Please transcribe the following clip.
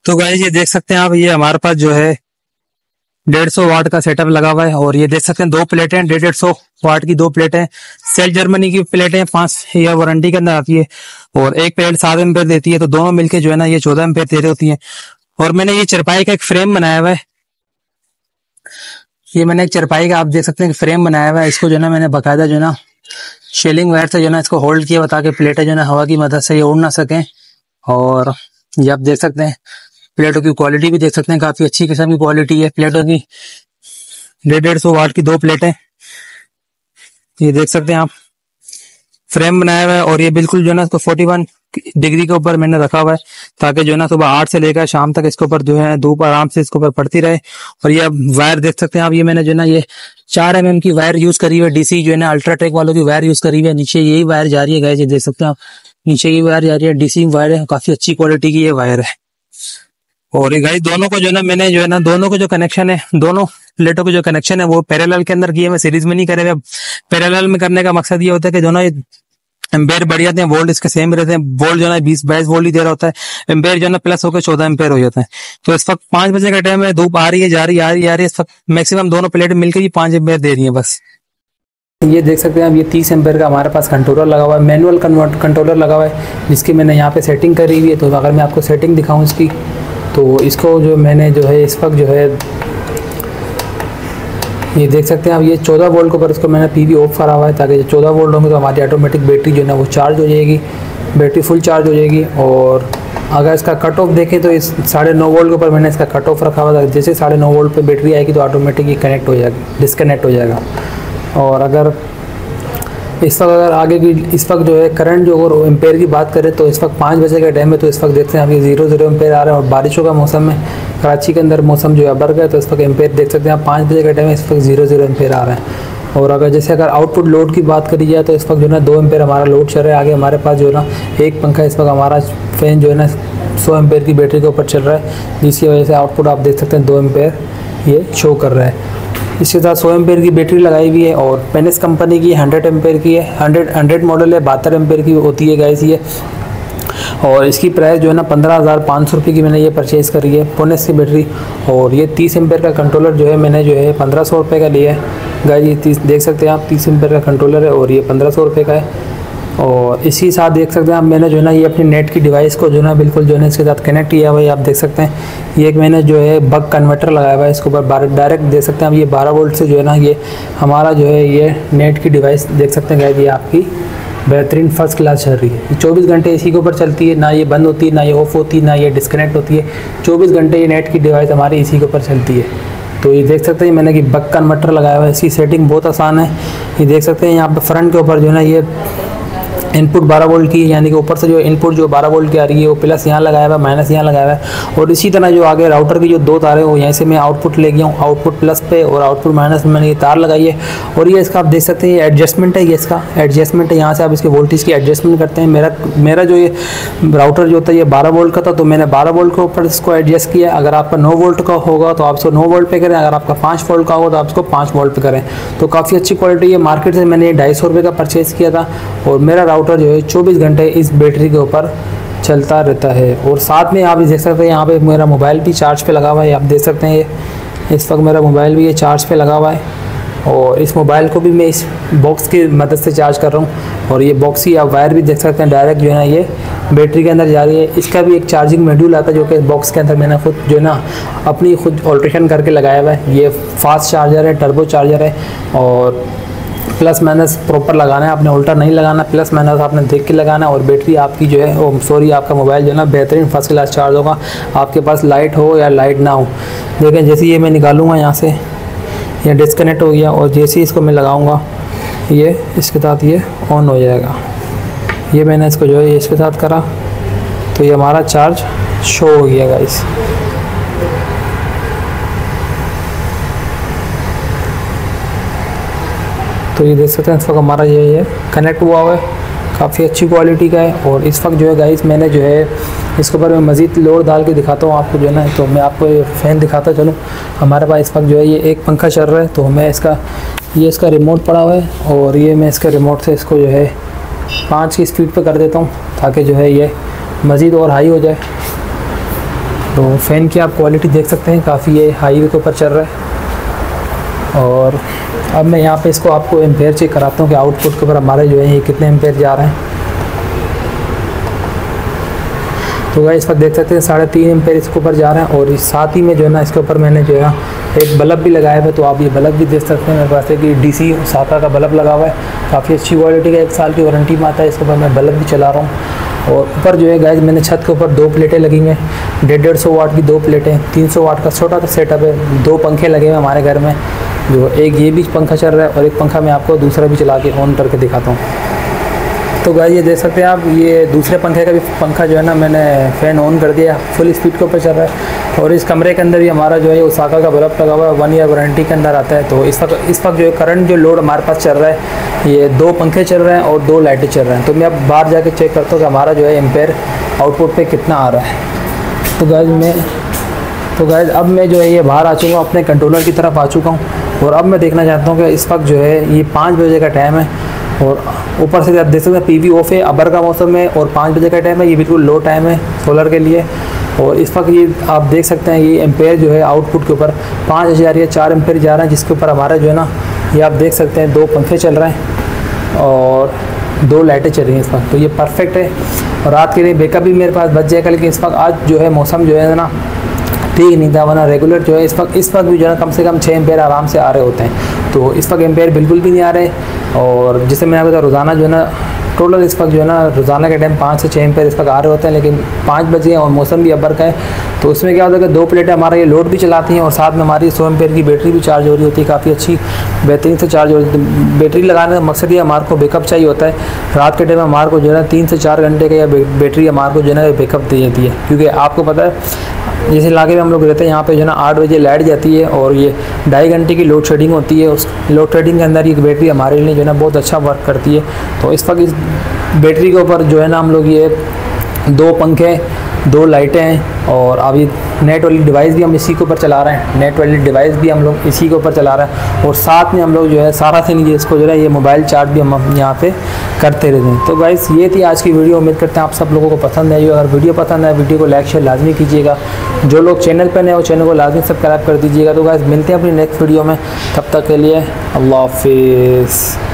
तो गाइस ये देख सकते हैं आप, ये हमारे पास जो है 150 वाट का सेटअप लगा हुआ है। और ये देख सकते हैं दो प्लेटें, 150 वाट की दो प्लेटें, सेल जर्मनी की प्लेटें, 5 ईयर वारंटी के अंदर आती है। और एक प्लेट 7 एम्पेयर देती है, तो दोनों मिलके जो है ना ये 14 एम्पेयर दे रही होती है। और मैंने ये चरपाई का एक फ्रेम बनाया हुआ है, ये मैंने एक चरपाई का आप देख सकते हैं फ्रेम बनाया हुआ है। इसको जो है ना मैंने बकायदा जो है ना शेलिंग वायर से जो है ना इसको होल्ड किया, ताकि प्लेटें जो है ना हवा की मदद से ये उड़ ना सकें। और ये आप देख सकते हैं प्लेटों की क्वालिटी भी देख सकते हैं, काफी अच्छी किस्म की क्वालिटी है प्लेटों की। 150 वाट की दो प्लेटें, ये देख सकते हैं आप, फ्रेम बनाया हुआ है। और ये बिल्कुल जो है ना इसको 41 डिग्री के ऊपर मैंने रखा हुआ है, ताकि जो है ना सुबह 8 से लेकर शाम तक इसके ऊपर जो है धूप आराम से इसके ऊपर पड़ती रहे। और ये वायर देख सकते हैं आप, ये मैंने जो है ना ये 4 mm की वायर यूज करी हुई है, डीसी जो है ना अल्ट्राटेक वालों की वायर यूज करी हुई है। नीचे यही वायर जा रही है गाइस, ये देख सकते हैं आप, नीचे ये वायर जा रही है, डीसी वायर है, काफी अच्छी क्वालिटी की ये वायर है। और ये गाइस दोनों को जो है ना मैंने जो है ना दोनों को जो कनेक्शन है, दोनों प्लेटों के जो कनेक्शन है वो पैरेलल के अंदर किए, मैं सीरीज में नहीं करे हुए। पैरेलल में करने का मकसद ये होता है कि दोनों एम्पेयर बढ़ जाते हैं, वोल्ट इसके सेम रहते हैं। वोल्ट जो है 20-22 वोल्ट ही दे रहा होता है, एम्पेयर जो है ना प्लस होकर 14 एम्पेयर हो जाता है। तो इस वक्त 5 बजे का टाइम है, धूप आ रही है, जा रही है, इस वक्त मैक्सिमम दोनों प्लेट मिलकर ही 5 एम्पेयर दे रही है बस। ये देख सकते हैं आप, ये 30 एम्पेयर का हमारे पास कंट्रोलर लगा हुआ है, मैनुअल कंट्रोलर लगा हुआ है, जिसकी मैंने यहाँ पे सेटिंग करी हुई है। तो अगर मैं आपको सेटिंग दिखाऊं इसकी, तो इसको जो मैंने जो है इस वक्त जो है ये देख सकते हैं आप, ये 14 वोल्ट के ऊपर इसको मैंने पीवी ऑफ करा हुआ है, ताकि 14 वोल्ट होंगे तो हमारी ऑटोमेटिक बैटरी जो है ना वो चार्ज हो जाएगी, बैटरी फुल चार्ज हो जाएगी। और अगर इसका कट ऑफ देखें तो इस 9.5 वोल्ट के ऊपर मैंने इसका कट ऑफ रखा हुआ था, जैसे 9.5 वोल्ट पे बैटरी आएगी तो ऑटोमेटिक ये कनेक्ट हो जाएगी, डिस्कनेक्ट हो जाएगा। और अगर इस वक्त अगर आगे की इस वक्त जो है करंट जो अगर एम्पेयर की बात करें तो इस वक्त 5 बजे का टाइम है, तो इस वक्त देखते हैं आप ये 0 एम्पेयर आ रहा है। और बारिशों का मौसम है, कराची के अंदर मौसम जो है बढ़ गया, तो इस वक्त एम्पेयर देख सकते हैं आप 5 बजे का टाइम है, इस वक्त 0 एम्पेयर आ रहा है। और अगर आउटपुट लोड की बात करी जाए तो इस वक्त जो है ना 2 एम्पेयर हमारा लोड चल रहा है। आगे हमारे पास जो है ना एक पंखा, इस वक्त हमारा फैन जो है ना 100 एम्पेयर की बैटरी के ऊपर चल रहा है, जिसकी वजह से आउटपुट आप देख सकते हैं 2 एम्पेयर ये शो कर रहा है। इसके साथ 100 एम्पेयर की बैटरी लगाई हुई है, और पेनिस कंपनी की 100 एम्पेयर की है, 100 मॉडल है, 72 एम्पेयर की होती है गाइस ये। और इसकी प्राइस जो है ना 15,500 रुपये की मैंने ये परचेज़ करी है पेनिस की बैटरी। और ये 30 एम्पेयर का कंट्रोलर जो है मैंने जो है 1500 रुपये का लिया है गाइस। ये देख सकते हैं आप 30 एम्पेयर का कंट्रोलर है, और ये 1500 रुपये का है। और इसी साथ देख सकते हैं आप, मैंने जो है ना ये अपनी नेट की डिवाइस को जो है ना बिल्कुल जो है ना इसके साथ कनेक्ट किया हुआ है। आप देख सकते हैं ये एक मैंने जो है बक कन्वर्टर लगाया हुआ है, इसके ऊपर डायरेक्ट देख सकते हैं आप, ये 12 वोल्ट से जो है ना ये हमारा जो है ये नेट की डिवाइस देख सकते हैं गाइस, ये आपकी बेहतरीन फर्स्ट क्लास चल रही है। 24 घंटे इसी के ऊपर चलती है, ना ये बंद होती है, ना ये ऑफ होती है, ना ये डिस्कनेक्ट होती है। 24 घंटे ये नेट की डिवाइस हमारी इसी के ऊपर चलती है। तो ये देख सकते हैं मैंने कि बक कन्वर्टर लगाया हुआ है, इसकी सेटिंग बहुत आसान है। ये देख सकते हैं यहाँ पर फ्रंट के ऊपर जो है ना ये इनपुट 12 वोल्ट की है, यानी कि ऊपर से जो इनपुट जो 12 वोल्ट की आ रही है वो प्लस यहाँ लगाया हुआ है, माइनस यहाँ लगाया हुआ है। और इसी तरह जो आगे राउटर की जो 2 तार है वो यहीं से मैं आउटपुट ले गया हूँ, आउटपुट प्लस पे और आउटपुट माइनस में मैंने ये तार लगाई है। और ये इसका आप देख सकते हैं ये एडजस्टमेंट है, ये इसका एडजस्टमेंट है, यहाँ से आप इसके वोल्टेज की एडजस्टमेंट करते हैं। मेरा जो ये राउटर जो होता है ये 12 वोल्ट का था, तो मैंने 12 वोल्ट के ऊपर इसको एडजस्ट किया। अगर आपका 9 वोल्ट का होगा तो आप इसको 9 वोल्ट पे करें, अगर आपका 5 वोल्ट का होगा तो आप इसको 5 वोल्ट पे करें। तो काफ़ी अच्छी क्वालिटी है, मार्केट से मैंने 250 रुपये का परचेज़ किया था। और मेरा राउटर जो है 24 घंटे इस बैटरी के ऊपर चलता रहता है। और साथ में आप देख सकते हैं यहाँ पे मेरा मोबाइल भी चार्ज पे लगा हुआ है, आप देख सकते हैं ये इस वक्त मेरा मोबाइल भी ये चार्ज पे लगा हुआ है। और इस मोबाइल को भी मैं इस बॉक्स की मदद से चार्ज कर रहा हूँ। और ये बॉक्स की आप वायर भी देख सकते हैं डायरेक्ट जो है ना ये बैटरी के अंदर जा रही है। इसका भी एक चार्जिंग मॉड्यूल आता है, जो कि इस बॉक्स के अंदर मैंने खुद जो है ना अपनी खुद ऑल्ट्रेशन करके लगाया हुआ है। ये फास्ट चार्जर है, टर्बो चार्जर है, और प्लस माइनस प्रॉपर लगाना है, आपने उल्टा नहीं लगाना, प्लस माइनस आपने देख के लगाना है। और बैटरी आपकी जो है आपका मोबाइल जो है ना बेहतरीन फर्स्ट क्लास चार्ज होगा, आपके पास लाइट हो या लाइट ना हो। देखें जैसे ये मैं निकालूंगा यहाँ से, ये डिस्कनेक्ट हो गया, और जैसे ही इसको मैं लगाऊंगा ये इसके साथ ये ऑन हो जाएगा। ये मैंने इसको जो है इसके साथ करा तो ये हमारा चार्ज शो हो गया गाइस। तो ये देख सकते हैं इस वक्त हमारा ये कनेक्ट हुआ है, काफ़ी अच्छी क्वालिटी का है। और इस वक्त जो है गाइस मैंने जो है इसके ऊपर मैं मज़ीद लोड डाल के दिखाता हूँ आपको जो है ना। तो मैं आपको ये फ़ैन दिखाता चलूँ। हमारे पास इस वक्त जो है ये एक पंखा चल रहा है, तो मैं इसका रिमोट पड़ा हुआ है, और ये मैं इसके रिमोट से इसको जो है 5 की स्पीड पे कर देता हूँ, ताकि जो है ये मज़ीद और हाई हो जाए। तो फ़ैन की आप क्वालिटी देख सकते हैं, काफ़ी ये हाईवे के ऊपर चल रहा है। और अब मैं यहाँ पे इसको आपको एम्पेयर चेक कराता हूँ कि आउटपुट के ऊपर हमारे जो है ये कितने एम्पेयर जा रहे हैं। तो गाइस इस वक्त देख सकते हैं 3.5 एम्पेयर इसके ऊपर जा रहे हैं। और इस साथ ही में जो है ना इसके ऊपर मैंने जो है एक बल्ब भी लगाया हुआ है, तो आप ये बल्ब भी देख सकते हैं। मेरे पास एक डीसी साका का बल्ब लगा हुआ है, काफ़ी अच्छी क्वालिटी का, 1 साल की वारंटी में आता है। इसके ऊपर मैं बल्ब भी चला रहा हूँ। और ऊपर जो है गाइस मैंने छत के ऊपर 2 प्लेटें लगी हुई हैं, 150 वाट की 2 प्लेटें, 300 वाट का छोटा सा सेटअप है। 2 पंखे लगे हुए हैं हमारे घर में, जो एक ये भी पंखा चल रहा है और एक पंखा मैं आपको दूसरा भी चला के ऑन करके दिखाता हूँ। तो गाइस ये देख सकते हैं आप, ये दूसरे पंखे का भी पंखा जो है ना मैंने फ़ैन ऑन कर दिया, फुल स्पीड के ऊपर चल रहा है। और इस कमरे के अंदर भी हमारा जो है ओसाका का बल्ब लगा हुआ है, 1 ईयर वारंटी के अंदर आता है। तो इस वक्त जो है करंट जो लोड हमारे पास चल रहा है, ये 2 पंखे चल रहे हैं और 2 लाइटें चल रहे हैं। तो मैं अब बाहर जाके चेक करता हूँ कि हमारा जो है एम्पेयर आउटपुट पे कितना आ रहा है। तो गाइस अब मैं जो है ये बाहर आ चुका हूँ, अपने कंट्रोलर की तरफ आ चुका हूँ। और अब मैं देखना चाहता हूँ कि इस वक्त जो है ये 5 बजे का टाइम है और ऊपर से आप देख सकते हैं पीवी ऑफ है, अबर का मौसम है और 5 बजे का टाइम है। ये बिल्कुल लो टाइम है सोलर के लिए। और इस वक्त ये आप देख सकते हैं ये एम्पेयर जो है आउटपुट के ऊपर 5000 या 4 एम्पेयर जा रहा है, जिसके ऊपर हमारा जो है ना ये आप देख सकते हैं 2 पंखे चल रहे हैं और 2 लाइटें चल रही हैं इस वक्त। तो ये परफेक्ट है। और रात के लिए बैकअप भी मेरे पास बच जाएगा। लेकिन इस वक्त आज जो है मौसम जो है ना ठीक नहीं था, वरना रेगुलर जो है इस वक्त भी जो है कम से कम 6 एम्पेयर आराम से आ रहे होते हैं। तो इस वक्त एम्पेयर बिल्कुल भी नहीं आ रहे। और जैसे मैंने बताया रोज़ाना जो है ना टोटल इस वक्त जो है ना रोज़ाना के टाइम 5 से 6 एम्पेयर इस वक्त आ रहे होते हैं। लेकिन 5 बजे और मौसम भी अबर का है, तो उसमें क्या होता है कि 2 प्लेटें हमारा ये लोड भी चलाती हैं और साथ में हमारी 100 एम्पेयर की बैटरी भी चार्ज हो रही होती है, काफ़ी अच्छी बेहतरीन से चार्ज हो रही है। बैटरी लगाने का मकसद ये हमारे को बैकअप चाहिए होता है। रात के टाइम हमारे को जो है ना 3 से 4 घंटे का या बैटरी हमारे को जो है ना बैकअप दे देती है। क्योंकि आपको पता है जैसे इलाके में हम लोग रहते हैं, यहाँ पे जो है ना 8 बजे लाइट जाती है और ये 2.5 घंटे की लोड शेडिंग होती है। उस लोड शेडिंग के अंदर ये बैटरी हमारे लिए जो है ना बहुत अच्छा वर्क करती है। तो इस वक्त इस बैटरी के ऊपर जो है ना हम लोग ये 2 पंखे, 2 लाइटें हैं और अभी नेट वाली डिवाइस भी हम इसी के ऊपर चला रहे हैं। नेट वाली डिवाइस भी हम लोग इसी के ऊपर चला रहे हैं और साथ में हम लोग जो है सारा दिन ये इसको जो है ये मोबाइल चार्ज भी हम यहाँ पे करते रहते हैं। तो गाइस ये थी आज की वीडियो। उम्मीद करते हैं आप सब लोगों को पसंद आई। अगर वीडियो पसंद आए वीडियो को लाइक शेयर लाजमी कीजिएगा। जो लोग चैनल पर नए वो चैनल को लाजमी सब्सक्राइब कर दीजिएगा। तो गाइस मिलते हैं अपनी नेक्स्ट वीडियो में, तब तक के लिए अल्लाह हाफिज़।